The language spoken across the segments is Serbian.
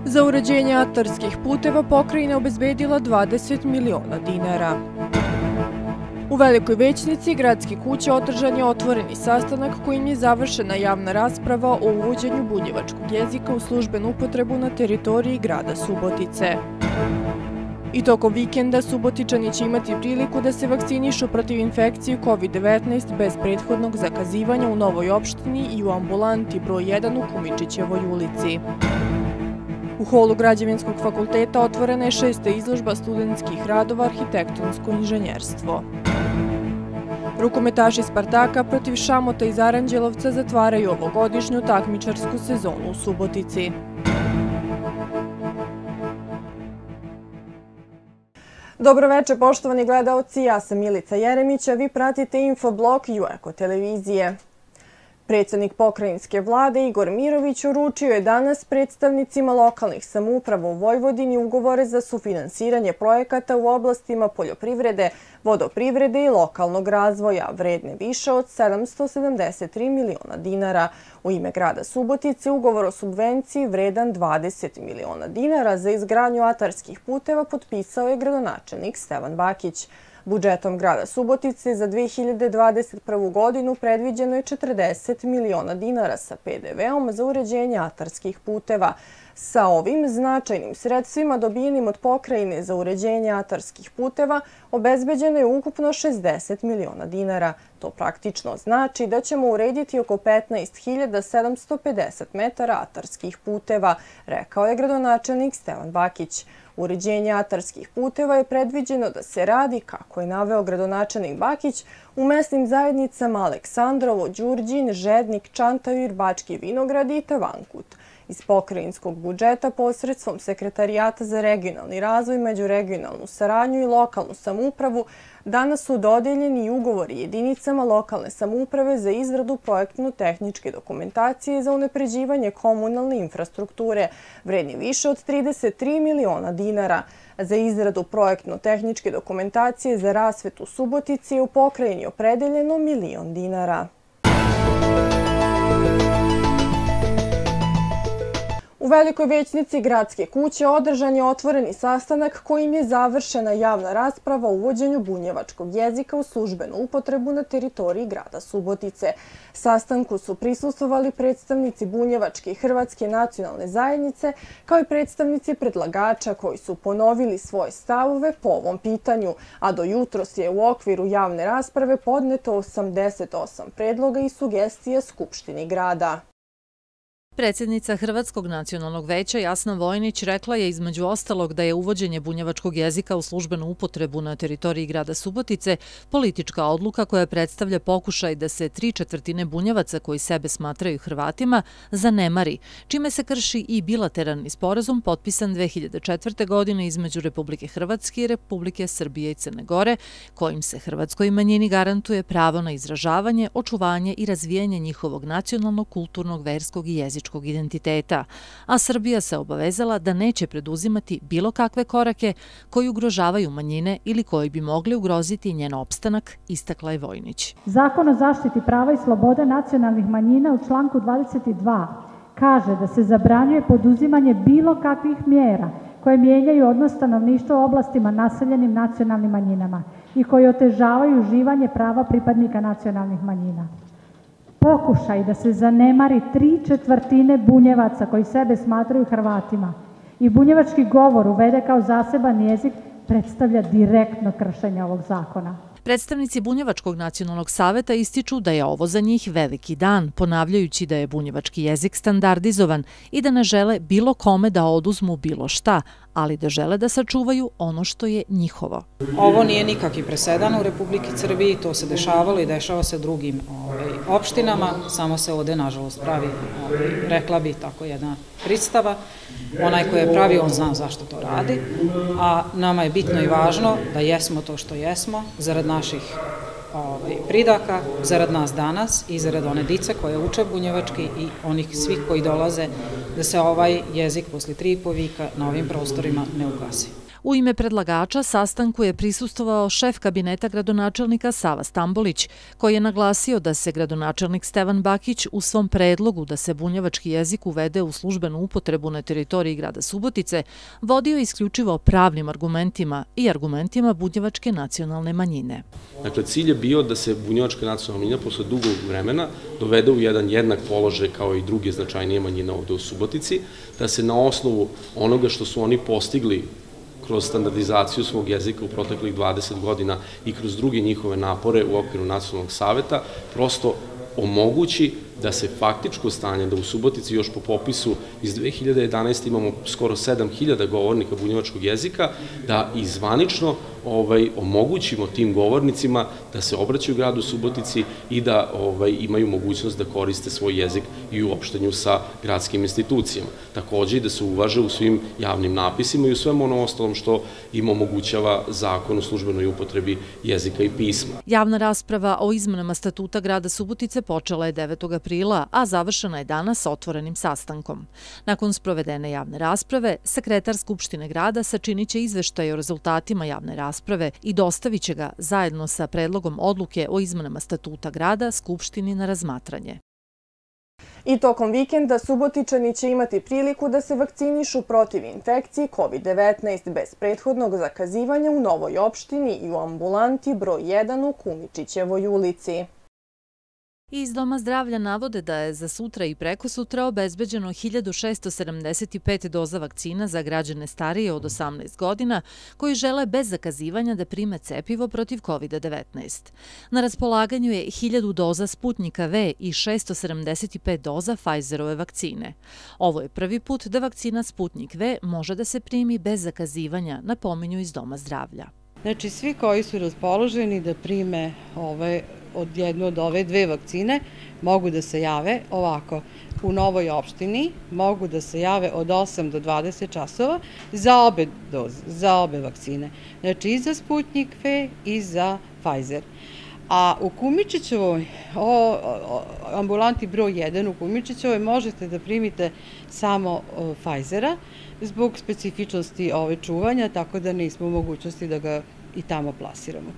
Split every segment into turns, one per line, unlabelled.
Za uređenje atarskih puteva pokrajina obezbedila 20 miliona dinara. U Velikoj Većnici gradske kuće održan je otvoreni sastanak kojim je završena javna rasprava o uvođenju bunjevačkog jezika u službenu upotrebu na teritoriji grada Subotice. I tokom vikenda Subotičani će imati priliku da se vakcinišu protiv infekcije COVID-19 bez prethodnog zakazivanja u Novoj opštini i u ambulanti broj 1 u Kumičićevoj ulici. U holu Građevinskog fakulteta otvorena je 6. izložba studentskih radova Arhitektonsko inženjerstvo. Rukometaši Spartaka protiv Šamota iz Aranđelovca zatvaraju ovogodišnju takmičarsku sezonu u Subotici. Dobro večer, poštovani gledaoci, ja sam Milica Jeremić, a vi pratite infoblog Jueko televizije. Predsjednik pokrajinske vlade Igor Mirović uručio je danas predstavnicima lokalnih samouprava u Vojvodini ugovore za sufinansiranje projekata u oblastima poljoprivrede, vodoprivrede i lokalnog razvoja, vredne više od 773 miliona dinara. U ime grada Subotice ugovor o subvenciji vredan 20 miliona dinara za izgradnju atarskih puteva potpisao je gradonačelnik Stevan Bakić. Budžetom grada Subotice za 2021. godinu predviđeno je 40 miliona dinara sa PDV-om za uređenje atarskih puteva. Sa ovim značajnim sredstvima dobijenim od pokrajine za uređenje atarskih puteva obezbeđeno je ukupno 60 miliona dinara. To praktično znači da ćemo urediti oko 15.750 metara atarskih puteva, rekao je gradonačelnik Stevan Bakić. Uređenje atarskih puteva je predviđeno da se radi, kako je naveo gradonačelnik Bakić, u mesnim zajednicama Aleksandrovo, Đurđin, Žednik, Čantavir, Bački Vinograd i Tavankut. Iz pokrajinskog budžeta posredstvom Sekretarijata za regionalni razvoj, međuregionalnu saradnju i lokalnu samoupravu danas su dodeljeni i ugovori jedinicama lokalne samouprave za izradu projektno-tehničke dokumentacije za unapređivanje komunalne infrastrukture, vredni više od 33 miliona dinara. Za izradu projektno-tehničke dokumentacije za rasvetu Subotici je u pokrajini opredeljeno 1 milion dinara. U Velikoj Većnici gradske kuće održan je otvoreni sastanak kojim je završena javna rasprava o uvođenju bunjevačkog jezika u službenu upotrebu na teritoriji grada Subotice. Sastanku su prisustvovali predstavnici bunjevačke i hrvatske nacionalne zajednice, kao i predstavnici predlagača koji su ponovili svoje stavove po ovom pitanju, a do jutros je u okviru javne rasprave podneto 88 predloga i sugestija Skupštini grada.
Predsjednica Hrvatskog nacionalnog veća Jasna Vojnić rekla je između ostalog da je uvođenje bunjevačkog jezika u službenu upotrebu na teritoriji grada Subotice politička odluka koja predstavlja pokušaj da se 3/4 bunjevaca koji sebe smatraju Hrvatima zanemari, čime se krši i bilateralni sporazum potpisan 2004. godine između Republike Hrvatske i Republike Srbije i Crne Gore, kojim se hrvatskoj manjini garantuje pravo na izražavanje, očuvanje i razvijanje njihovog nacionalnog, kulturnog, verskog i jezičkog identiteta, a Srbija se obavezala da neće preduzimati bilo kakve korake koji ugrožavaju manjine ili koji bi mogli ugroziti njen opstanak, istakla je Vojnić.
Zakon o zaštiti prava i slobode nacionalnih manjina u članku 22 kaže da se zabranjuje poduzimanje bilo kakvih mjera koje mijenjaju odnos stanovništva u oblastima naseljenim nacionalnim manjinama i koji otežavaju uživanje prava pripadnika nacionalnih manjina. Pokušaj da se zanemari 3/4 bunjevaca koji sebe smatraju Hrvatima i bunjevački govor uvede kao zaseban jezik predstavlja direktno kršenje ovog zakona.
Predstavnici Bunjevačkog nacionalnog saveta ističu da je ovo za njih veliki dan, ponavljajući da je bunjevački jezik standardizovan i da ne žele bilo kome da oduzmu bilo šta, ali da žele da sačuvaju ono što je njihovo.
Ovo nije nikakvi presedan u Republiki Srbiji, to se dešavalo i dešava se drugim opštinama, samo se ovde nažalost pravi, rekla bi tako jedna predstava. Onaj ko je pravi, on zna zašto to radi, a nama je bitno i važno da jesmo to što jesmo, zarad naših pridaka, zarad nas danas i zarad one dice koje uče bunjevački i onih svih koji dolaze, da se ovaj jezik posle 3,5 vika na ovim prostorima ne ugasi.
U ime predlagača sastanku je prisustvovao šef kabineta gradonačelnika Sava Stambolić, koji je naglasio da se gradonačelnik Stevan Bakić u svom predlogu da se bunjevački jezik uvede u službenu upotrebu na teritoriji grada Subotice vodio isključivo pravnim argumentima i argumentima bunjevačke nacionalne manjine.
Dakle, cilj je bio da se bunjevačka nacionalna manjina posle dugog vremena dovede u jedan jednak položaj kao i druge značajnije manjine ovde u Subotici, da se na osnovu onoga što su oni postigli kroz standardizaciju svog jezika u proteklih 20 godina i kroz druge njihove napore u okviru Nacionalnog saveta, prosto omogući da se faktičko stanje, da u Subotici još po popisu iz 2011. imamo skoro 7000 govornika bunjevačkog jezika, da i zvanično omogućimo tim govornicima da se obraćaju gradu Subotici i da imaju mogućnost da koriste svoj jezik i u opštenju sa gradskim institucijama. Takođe i da se uvaže u svim javnim napisima i u svemu ono ostalom što im omogućava zakon o službenoj upotrebi jezika i pisma.
Javna rasprava o izmenama statuta grada Subotice počela je 9. aprila, a završena je danas otvorenim sastankom. Nakon sprovedene javne rasprave, sekretar Skupštine grada sačinit će izveštaj o rezultatima javne rasprave i dostavit će ga zajedno sa predlogom odluke o izmenama statuta grada Skupštini na razmatranje.
I tokom vikenda Subotičani će imati priliku da se vakcinišu protiv infekcije COVID-19 bez prethodnog zakazivanja u Novoj opštini i u ambulanti broj 1 u Kumičićevoj ulici.
Iz Doma zdravlja navode da je za sutra i prekosutra obezbeđeno 1675 doza vakcina za građane starije od 18 godina koji žele bez zakazivanja da prime cepivo protiv COVID-19. Na raspolaganju je 1000 doza Sputnika V i 675 doza Pfizerove vakcine. Ovo je prvi put da vakcina Sputnik V može da se primi bez zakazivanja, napominju iz Doma zdravlja.
Znači, svi koji su raspoloženi da prime jednu od ove dve vakcine mogu da se jave ovako. U Novoj opštini mogu da se jave od 8 do 20 časova za obe doze, za obe vakcine. Znači i za Sputnik V i za Pfizer. A u Kumičićevoj, ambulanti broj 1 u Kumičićevoj možete da primite samo Pfizera zbog specifičnosti ove čuvanja, tako da nismo u mogućnosti da ga i tamo plasiramo.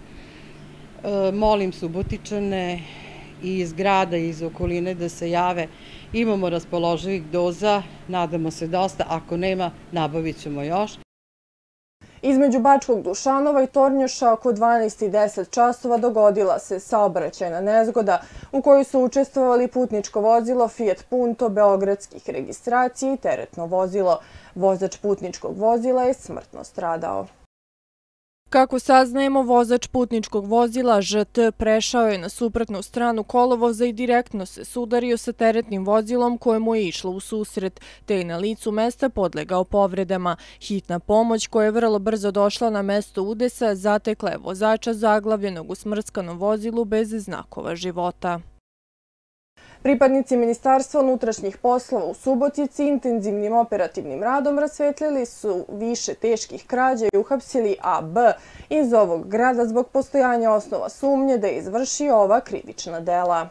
Molim Subotičane i iz grada i iz okoline da se jave. Imamo raspoloživih doza, nadamo se dosta, ako nema, nabavit ćemo još.
Između Bačkog Dušanova i Tornjoša oko 12:10 časova dogodila se saobraćajna nezgoda u kojoj su učestvovali putničko vozilo Fiat Punto beogradskih registracija i teretno vozilo. Vozač putničkog vozila je smrtno stradao. Kako saznajemo, vozač putničkog vozila ŽT prešao je na suprotnu stranu kolovoza i direktno se sudario sa teretnim vozilom kojemu je išlo u susret, te je na licu mesta podlegao povredama. Hitna pomoć koja je vrlo brzo došla na mesto udesa zatekla je vozača zaglavljenog u smrskanom vozilu bez znakova života. Pripadnici Ministarstva unutrašnjih poslova u Subotici intenzivnim operativnim radom rasvetlili su više teških krađa i uhapsili AB iz ovog grada zbog postojanja osnova sumnje da je izvršio ova krivična dela.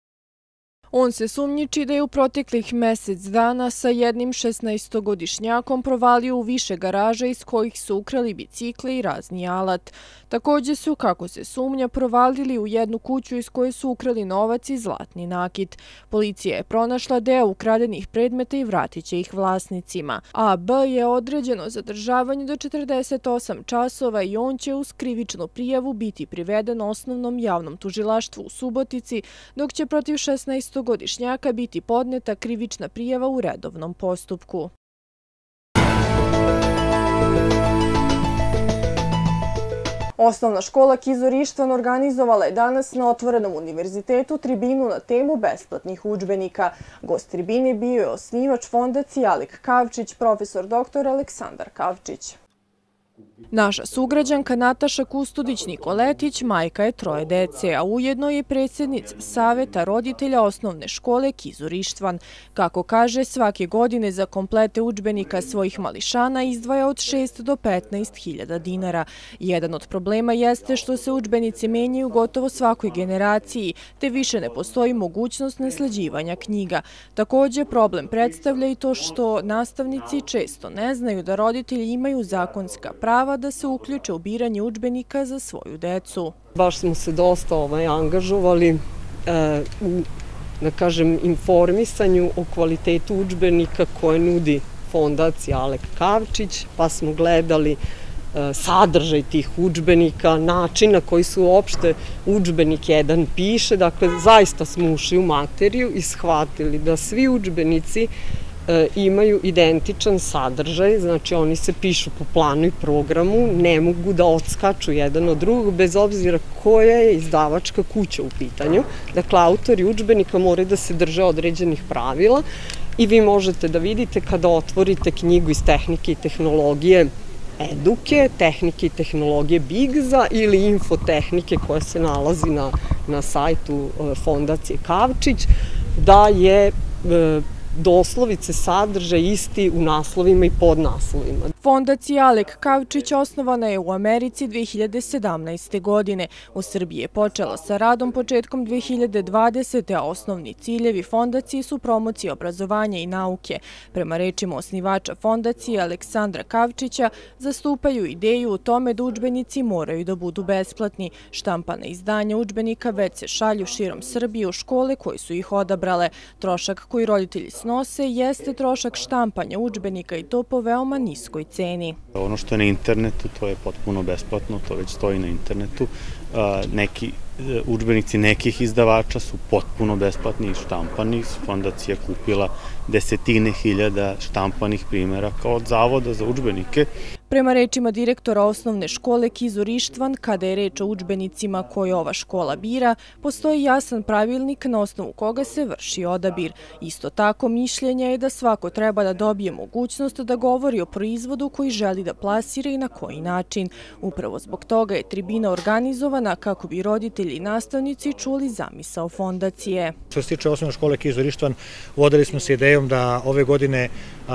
On se sumnjiči da je u proteklih mesec dana sa jednim 16-godišnjakom provalio u više garaža iz kojih su ukrali bicikle i razni alat. Također su, kako se sumnja, provalili u jednu kuću iz koje su ukrali novac i zlatni nakit. Policija je pronašla deo ukradenih predmeta i vratit će ih vlasnicima. AB je određeno zadržavanje do 48 časova i on će uz krivičnu prijavu biti priveden osnovnom javnom tužilaštvu u Subotici, dok će protiv 16-godišnjaka biti podneta krivična prijava u redovnom postupku. Osnovna škola Kizur Ištvan organizovala je danas na Otvorenom univerzitetu tribinu na temu besplatnih udžbenika. Gost tribine bio je osnivač fondacije Alik Kavčić, profesor dr. Aleksandar Kavčić. Naša sugrađanka Nataša Kustudić-Nikoletić majka je 3 dece, a ujedno je predsjednica Saveta roditelja osnovne škole Kizur Ištvan. Kako kaže, svake godine za komplete udžbenika svojih mališana izdvaja od 6 do 15.000 dinara. Jedan od problema jeste što se udžbenici menjaju gotovo svakoj generaciji, te više ne postoji mogućnost nasleđivanja knjiga. Također, problem predstavlja i to što nastavnici često ne znaju da roditelji imaju zakonska prava sredstava da se uključe u biranje udžbenika za svoju decu.
Baš smo se dosta angažovali u, da kažem, informisanju o kvalitetu udžbenika koje nudi Fondacija Alek Kavčić, pa smo gledali sadržaj tih udžbenika, način na koji se uopšte udžbenik jedan piše. Dakle, zaista smo ušli u materiju i shvatili da svi udžbenici imaju identičan sadržaj, znači oni se pišu po planu i programu, ne mogu da odskaču jedan od drugog, bez obzira koja je izdavačka kuća u pitanju. Dakle, autori udžbenika moraju da se drže određenih pravila i vi možete da vidite kada otvorite knjigu iz tehnike i tehnologije Eduke, tehnike i tehnologije Bigza ili infotehnike koja se nalazi na sajtu Fondacije Kavčić, da je doslovice sadržaj isti u naslovima i podnaslovima.
Fondacija Alek Kavčić osnovana je u Americi 2017. godine. U Srbiji je počela sa radom početkom 2020. a osnovni ciljevi fondacije su promocija obrazovanja i nauke. Prema rečima osnivača fondacije Aleksandra Kavčića, zastupaju ideju u tome da udžbenici moraju da budu besplatni. Štampana izdanja udžbenika već se šalju širom Srbije u škole koje su ih odabrale. Trošak koji roditelji snose jeste trošak štampanja udžbenika i to po veoma niskoj ceni.
Ono što je na internetu, to je potpuno besplatno, to već stoji na internetu. Neki udžbenici nekih izdavača su potpuno besplatni i štampani. Fondacija kupila desetine hiljada štampanih primjeraka od Zavoda za udžbenike.
Prema rečima direktora osnovne škole Kizur Ištvan, kada je reč o udžbenicima koje ova škola bira, postoji jasan pravilnik na osnovu koga se vrši odabir. Isto tako, mišljenje je da svako treba da dobije mogućnost da govori o proizvodu koji želi da plasira i na koji način. Upravo zbog toga je tribina organizovana kako bi roditelji i nastavnici čuli zamisao fondacije.
Što se tiče osnovne škole Kizur Ištvan, vodili smo se idejom da ove godine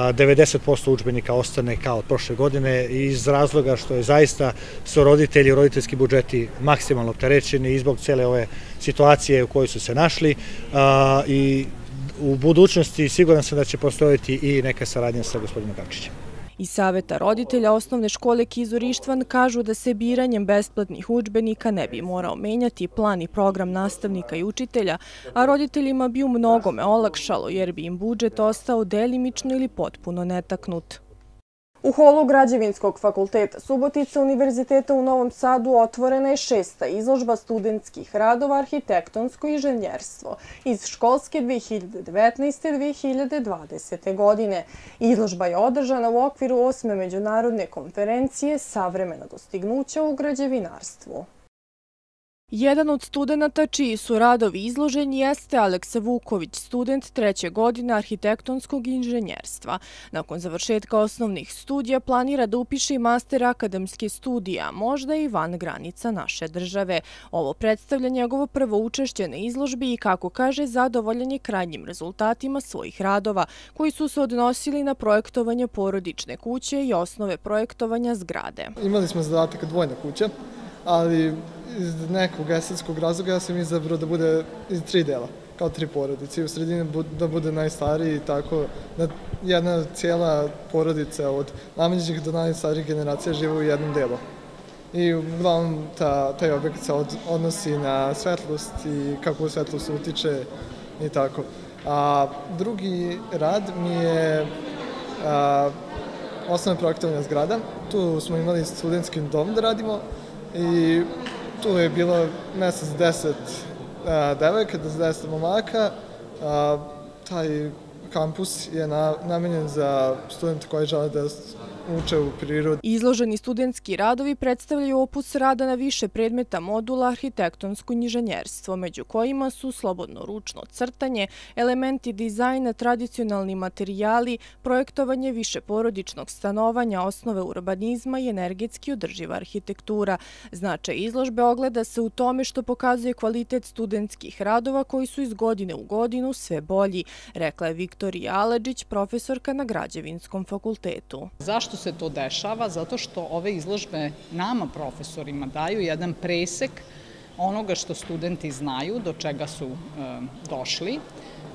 90% udžbenika ostane kao od prošle godine iz razloga što je zaista su roditelji i roditeljski budžeti maksimalno opterećeni i zbog cele ove situacije u kojoj su se našli i u budućnosti siguran sam da će postojati i neka saradnja sa gospodinom Kavčićem.
Iz saveta roditelja osnovne škole Kizur Ištvan kažu da se biranjem besplatnih udžbenika ne bi morao menjati plan i program nastavnika i učitelja, a roditeljima bi u mnogome olakšalo jer bi im budžet ostao delimično ili potpuno netaknut. U holu Građevinskog fakulteta Subotica Univerziteta u Novom Sadu otvorena je 6. izložba studentskih radova arhitektonsko inženjerstvo iz školske 2019-2020. godine. Izložba je održana u okviru 8. međunarodne konferencije Savremena dostignuća u građevinarstvu. Jedan od studenta čiji su radovi izloženi jeste Aleksa Vuković, student 3. godine arhitektonskog inženjerstva. Nakon završetka osnovnih studija planira da upiše i master akademske studije, a možda i van granica naše države. Ovo predstavlja njegovo prvo učešće na izložbi i, kako kaže, zadovoljan je krajnjim rezultatima svojih radova, koji su se odnosili na projektovanje porodične kuće i osnove projektovanja zgrade.
Imali smo zadatak dvojna kuća, ali iz nekog estetskog razloga ja sam izabrao da bude iz 3 dela, kao 3 porodice i u sredini da bude najstariji i tako da jedna cijela porodica od najmlađih do najstarijih generacija žive u jednom delu. I uglavnom taj objekat se odnosi na svetlost i kako svetlost utiče i tako. A drugi rad mi je osnovno projektovanje zgrada. Tu smo imali studentski dom da radimo i tu je bilo mjesto za 10 devojaka, za 10 momaka. Taj kampus je namenjen za studente koji žele da uče u prirodi.
Izloženi studentski radovi predstavljaju opus rada na više predmeta modula arhitektonsko inženjerstvo, među kojima su slobodno ručno crtanje, elementi dizajna, tradicionalni materijali, projektovanje višeporodičnog stanovanja, osnove urbanizma i energetski održiva arhitektura. Značaj izložbe ogleda se u tome što pokazuje kvalitet studentskih radova koji su iz godine u godinu sve bolji, rekla je Viktorija Aladžić, profesorka na Građevinskom fakultetu.
Zašto se to dešava? Zato što ove izložbe nama, profesorima, daju jedan presek onoga što studenti znaju, do čega su došli,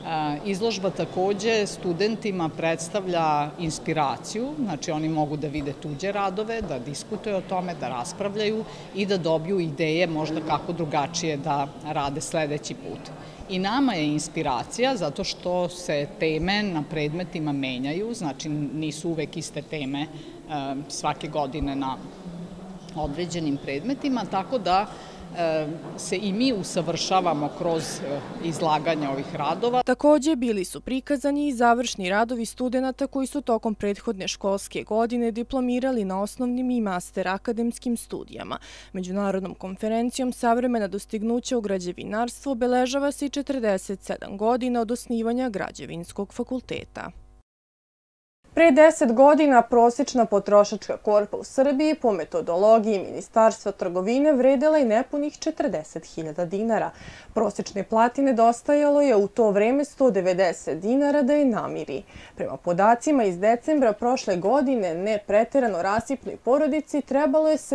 Izložba takođe studentima predstavlja inspiraciju, znači oni mogu da vide tuđe radove, da diskutuju o tome, da raspravljaju i da dobiju ideje možda kako drugačije da rade sledeći put. I nama je inspiracija zato što se teme na predmetima menjaju, znači nisu uvek iste teme svake godine na određenim predmetima, tako da se i mi usavršavamo kroz izlaganje ovih radova.
Takođe bili su prikazani i završni radovi studenata koji su tokom prethodne školske godine diplomirali na osnovnim i master akademskim studijama. Međunarodnom konferencijom Savremena dostignuća u građevinarstvu obeležava se i 47 godina od osnivanja Građevinskog fakulteta. Pre 10 godina prosječna potrošačka korpa u Srbiji po metodologiji Ministarstva trgovine vredela je nepunih 40.000 dinara. Prosječne plati nedostajalo je u to vreme 190 dinara da je namiri. Prema podacima iz decembra prošle godine ne preterano rasipnoj porodici trebalo je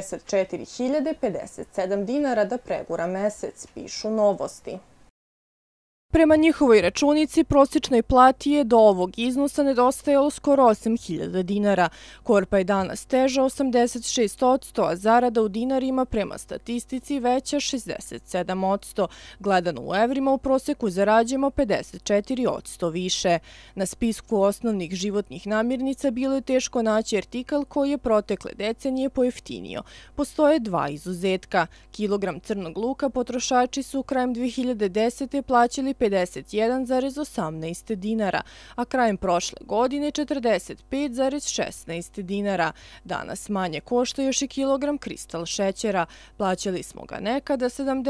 74.057 dinara da pregura mesec, pišu Novosti. Prema njihovoj računici, prosječnoj plati je do ovog iznosa nedostajalo skoro 8.000 dinara. Korpa je danas teža 86%, a zarada u dinarima prema statistici veća 67%. Gledano u evrima, u proseku zarađujemo 54% više. Na spisku osnovnih životnih namirnica bilo je teško naći artikal koji je protekle decenije pojeftinio. Postoje dva izuzetka. Kilogram crnog luka potrošači su krajem 2010. plaćali 51,18 dinara, a krajem prošle godine 45,16 dinara. Danas manje košta još i kilogram kristal šećera. Plaćali smo ga nekada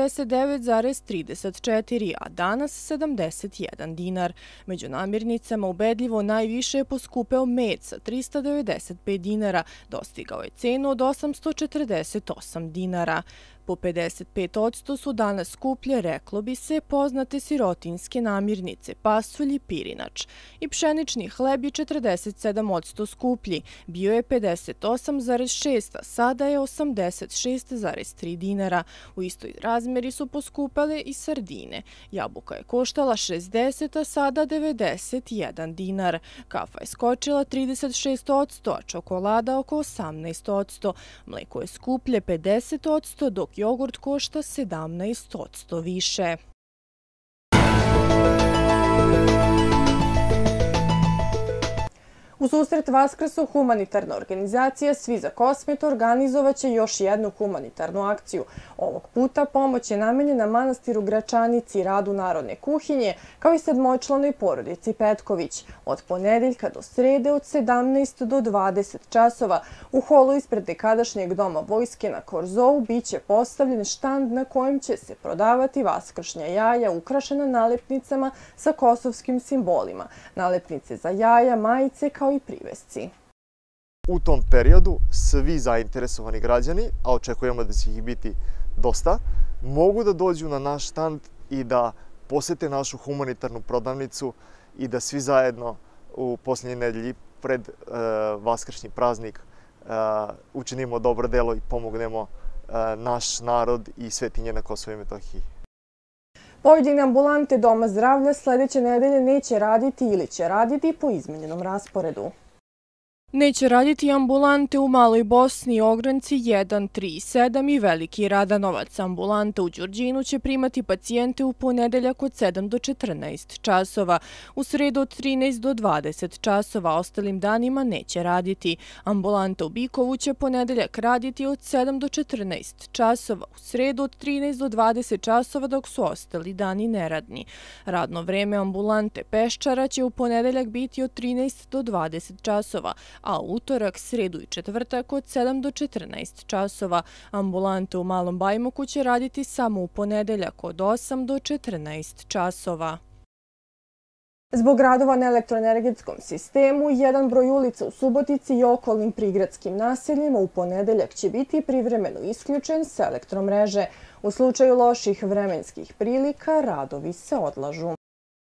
79,34, a danas 71 dinar. Među namirnicama ubedljivo najviše je poskupeo med sa 395 dinara, dostigao je cenu od 848 dinara. Po 55% su danas skuplje, reklo bi se, poznate sirotinske namirnice, pasulj i pirinač. I pšenični hleb je 47% skuplji, bio je 58,6, a sada je 86,3 dinara. U istoj razmeri su poskupale i sardine. Jabuka je koštala 60, a sada 91 dinar. Kafa je skočila 36%, a čokolada oko 18%. Mleko je skuplje 50%, dok jogurt košta 17% više. U susret Vaskrsu humanitarna organizacija Svi za Kosmet organizovaće još jednu humanitarnu akciju. Ovog puta pomoć je namenjena manastiru Gračanici i radu Narodne kuhinje, kao i sedmočlanoj porodici Petković. Od ponedeljka do srede od 17 do 20 časova u holu ispred nekadašnjeg doma vojske na Korzovu biće postavljen štand na kojem će se prodavati vaskršnja jaja ukrašena nalepnicama sa kosovskim simbolima, nalepnice za jaja, majice kao i privesci.
U tom periodu svi zainteresovani građani, a očekujemo da će ih biti dosta, mogu da dođu na naš štand i da posete našu humanitarnu prodavnicu i da svi zajedno u posljednjoj nedelji pred vaskršnji praznik učinimo dobro delo i pomognemo naš narod i svetinje na Kosovu i Metohiji.
Pojedine ambulante Doma zdravlja sledeće nedelje neće raditi ili će raditi po izmenjenom rasporedu. Neće raditi ambulante u Maloj Bosni, Ogranci 1, 3 i 7 i Veliki Radanovac. Ambulanta u Đurđinu će primati pacijente u ponedeljak od 7 do 14 časova, u sredu od 13 do 20 časova, ostalim danima neće raditi. Ambulanta u Bikovu će ponedeljak raditi od 7 do 14 časova, u sredu od 13 do 20 časova, dok su ostali dani neradni. Radno vreme ambulante Peščara će u ponedeljak biti od 13 do 20 časova, a utorak, sredu i četvrtak od 7 do 14 časova. Ambulante u Malom Bajmoku će raditi samo u ponedeljak od 8 do 14 časova. Zbog radova na elektroenergetskom sistemu, jedan broj ulica u Subotici i okolnim prigradskim naseljima u ponedeljak će biti privremeno isključen s elektromreže. U slučaju loših vremenskih prilika radovi se odlažu.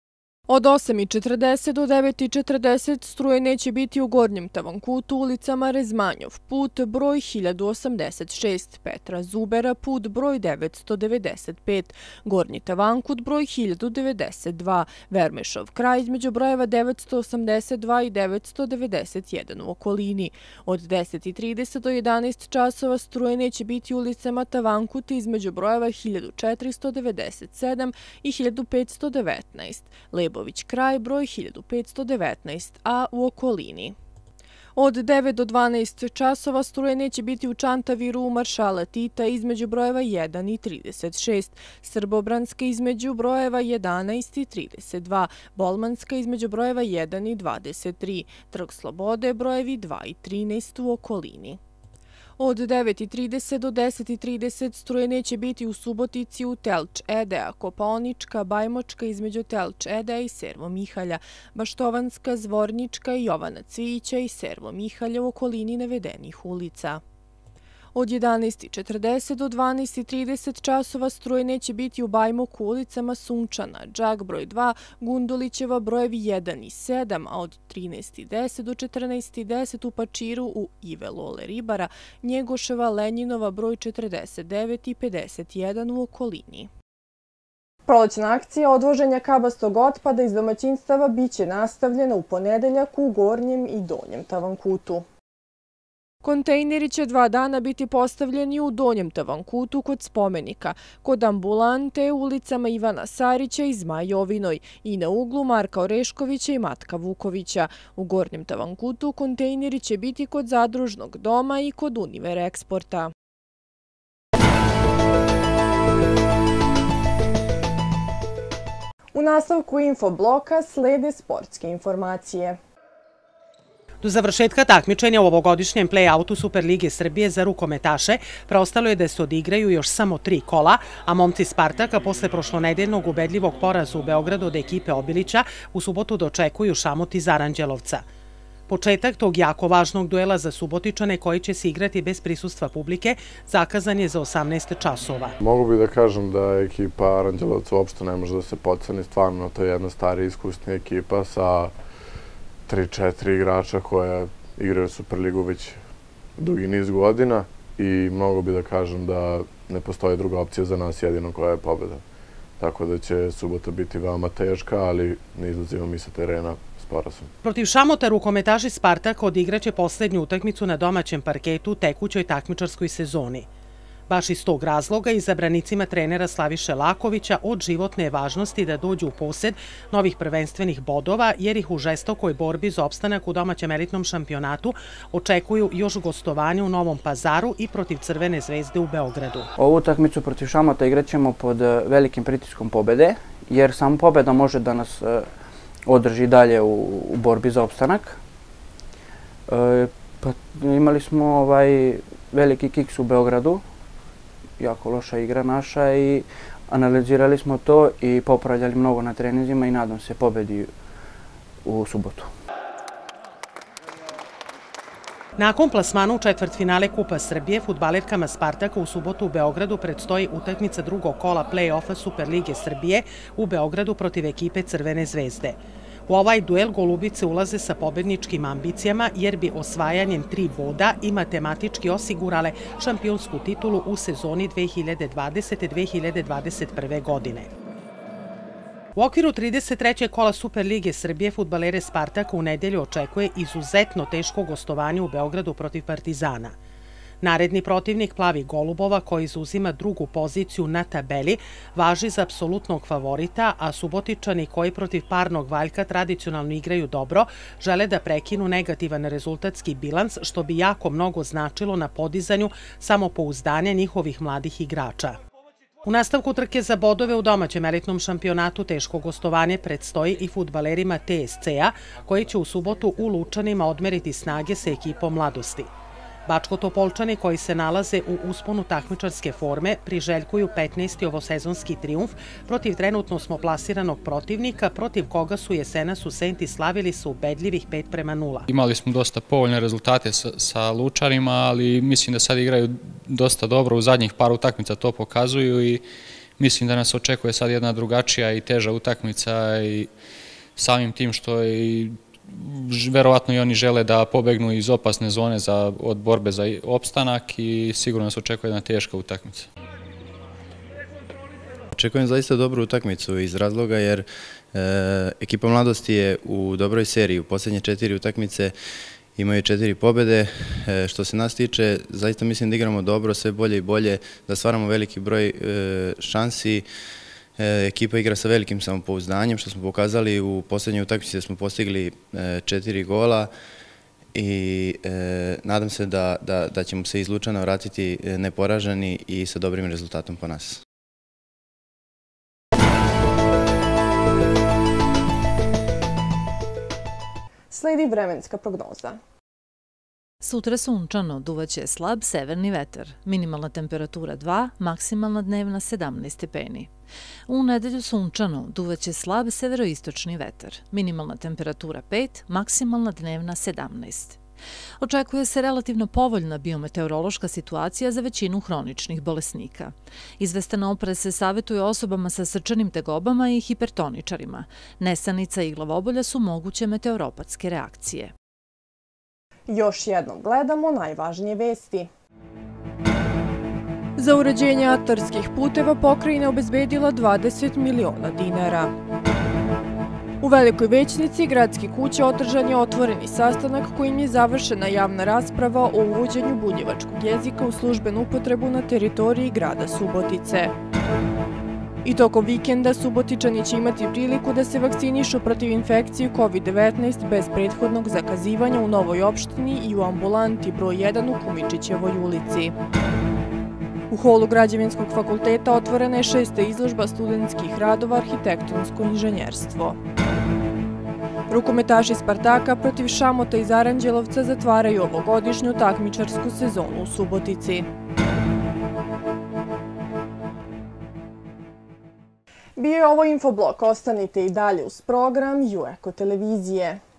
Od 8:40 do 9:40 struje neće biti u Gornjem Tavankutu, ulicama Rezmanjov put broj 1086, Petra Zubera put broj 995, Gornji Tavankut broj 1092, Vermešov kraj između brojeva 982 i 991 u okolini. Od 10:30 do 11 časova struje neće biti ulicama Tavankuta između brojeva 1497 i 1519, Lebović kraj broj 1519, a u okolini. Od 9 do 12 časova struje neće biti u Čantaviru u Maršala Tita između brojeva 1 i 36, Srbobranska između brojeva 11 i 32, Bolmanska između brojeva 1 i 23, Trg Slobode brojevi 2 i 13 u okolini. Od 9:30 do 10:30 struje neće biti u Subotici u Telč Edea, Kopaonička, Bajmočka između Telč Edea i Servo Mihalja, Baštovanska, Zvornička i Jovana Cvijića i Servo Mihalja u okolini navedenih ulica. Od 11:40 do 12:30 časova struje neće biti u Bajmoku ulicama Sunčana, Džak broj 2, Gundulićeva brojevi 1 i 7, a od 13:10 do 14:10 u Pačiru u Ive Lole Ribara, Njegoševa, Lenjinova broj 49 i 51 u okolini. Prolećna akcija odvoženja kabastog otpada iz domaćinstava biće nastavljena u ponedeljak u Gornjem i Donjem Tavankutu. Kontejneri će 2 dana biti postavljeni u Donjem Tavankutu kod spomenika, kod ambulante u ulicama Ivana Sarića i Zmajovinoj i na uglu Marka Oreškovića i Matka Vukovića. U Gornjem Tavankutu kontejneri će biti kod Zadružnog doma i kod Univer Eksporta. U nastavku infobloka slede sportske informacije.
Do završetka takmičenja u ovogodišnjem play-outu Superlige Srbije za rukometaše preostalo je da se odigraju još samo 3 kola, a momci Spartaka posle prošlonedeljnog ubedljivog poraza u Beogradu od ekipe Obilića u subotu dočekuju šamot iz Aranđelovca. Početak tog jako važnog duela za Subotičane koji će se igrati bez prisustva publike zakazan je za 18 časova.
Mogu bi da kažem da ekipa Aranđelovca uopšte ne može da se podceni, stvarno to je jedna starija iskusnija ekipa sa 3-4 igrača koja igraju Superligu već dugi niz godina i mogu bi da kažem da ne postoji druga opcija za nas, jedino koja je pobjeda. Tako da će subota biti veoma teška, ali ne izlazimo mi sa terena sporazum.
Protiv šamota rukometaši Spartaka odigraće poslednju utakmicu na domaćem parketu u tekućoj takmičarskoj sezoni. Baš iz tog razloga izabranicima trenera Slaviše Lakovića od životne je važnosti da dođu u posed novih prvenstvenih bodova, jer ih u žestokoj borbi za opstanak u domaćem elitnom šampionatu očekuju još gostovanje u Novom Pazaru i protiv Crvene zvezde u Beogradu.
Ovu utakmicu protiv šamota igraćemo pod velikim pritiskom pobede, jer samo pobeda može da nas održi dalje u borbi za opstanak. Imali smo veliki kiks u Beogradu, jako loša igra naša i analizirali smo to i popravljali mnogo na treninzima i nadam se pobedi u subotu.
Nakon plasmana u četvrtfinale Kupa Srbije, fudbalerkama Spartaka u subotu u Beogradu predstoji utakmica drugog kola play-offa Superlige Srbije u Beogradu protiv ekipe Crvene zvezde. U ovaj duel Golubice ulaze sa pobedničkim ambicijama jer bi osvajanjem 3 boda i matematički osigurale šampionsku titulu u sezoni 2020-2021. godine. U okviru 33. kola Superlige Srbije fudbalere Spartaka u nedelju očekuje izuzetno teško gostovanje u Beogradu protiv Partizana. Naredni protivnik Plavih golubova, koji zauzima drugu poziciju na tabeli, važi za apsolutnog favorita, a Subotičani koji protiv Parnog Valjka tradicionalno igraju dobro, žele da prekinu negativan rezultatski bilans, što bi jako mnogo značilo na podizanju samopouzdanja njihovih mladih igrača. U nastavku trke za bodove u domaćem elitnom šampionatu teško gostovanje predstoji i fudbalerima TSC-a, koji će u subotu u Lučanima odmeriti snage sa ekipom Mladosti. Bačko-Topolčani, koji se nalaze u usponu takmičarske forme, priželjkuju 15. ovosezonski trijumf protiv trenutno smo plasiranog protivnika, protiv koga su jesenas u Senti slavili sa ubedljivih 5:0.
Imali smo dosta povoljne rezultate sa Lučanima, ali mislim da sad igraju dosta dobro, u zadnjih par utakmica to pokazuju i mislim da nas očekuje sad jedna drugačija i teža utakmica i samim tim što i verovatno i oni žele da pobegnu iz opasne zone od borbe za opstanak i sigurno nas očekuje jedna teška utakmica.
Očekujem zaista dobru utakmicu iz razloga jer ekipa Mladosti je u dobroj seriji. U posljednje 4 utakmice imaju 4 pobjede. Što se nas tiče, zaista mislim da igramo dobro, sve bolje i bolje, da stvaramo veliki broj šansi. Ekipa igra sa velikim samopouzdanjem, što smo pokazali u posljednjoj utakmici da smo postigli 4 gola i nadam se da ćemo se iz Lučana vratiti neporaženi i sa dobrim rezultatom po nas.
Sledi vremenska prognoza.
Sutra sunčano, duvaće slab severni vetar, minimalna temperatura 2, maksimalna dnevna 17 stepeni. U nedelju sunčano, duvaće slab severoistočni vetar, minimalna temperatura 5, maksimalna dnevna 17. Očekuje se relativno povoljna biometeorološka situacija za većinu hroničnih bolesnika. Izvestan oprez se savjetuje osobama sa srčanim tegobama i hipertoničarima. Nesanica i glavobolja su moguće meteoropatske reakcije.
Još jednom gledamo najvažnije vesti. Za uređenje atarskih puteva pokrajina obezbedila 20 miliona dinara. U Velikoj Većnici gradske kuće održan je otvoreni sastanak kojim je završena javna rasprava o uvođenju bunjevačkog jezika u službenu upotrebu na teritoriji grada Subotice. I tokom vikenda Subotičani će imati priliku da se vakcinišu protiv infekcije COVID-19 bez prethodnog zakazivanja u Novoj opštini i u ambulanti broj 1 u Kumičićevoj ulici. U holu Građevinskog fakulteta otvorena je 6. izložba studentskih radova Arhitektonsko inženjerstvo. Rukometaši Spartaka protiv Šamota iz Aranđelovca zatvaraju ovogodišnju takmičarsku sezonu u Subotici. Bio je ovo Infoblok, ostanite i dalje uz program Jueko televizije.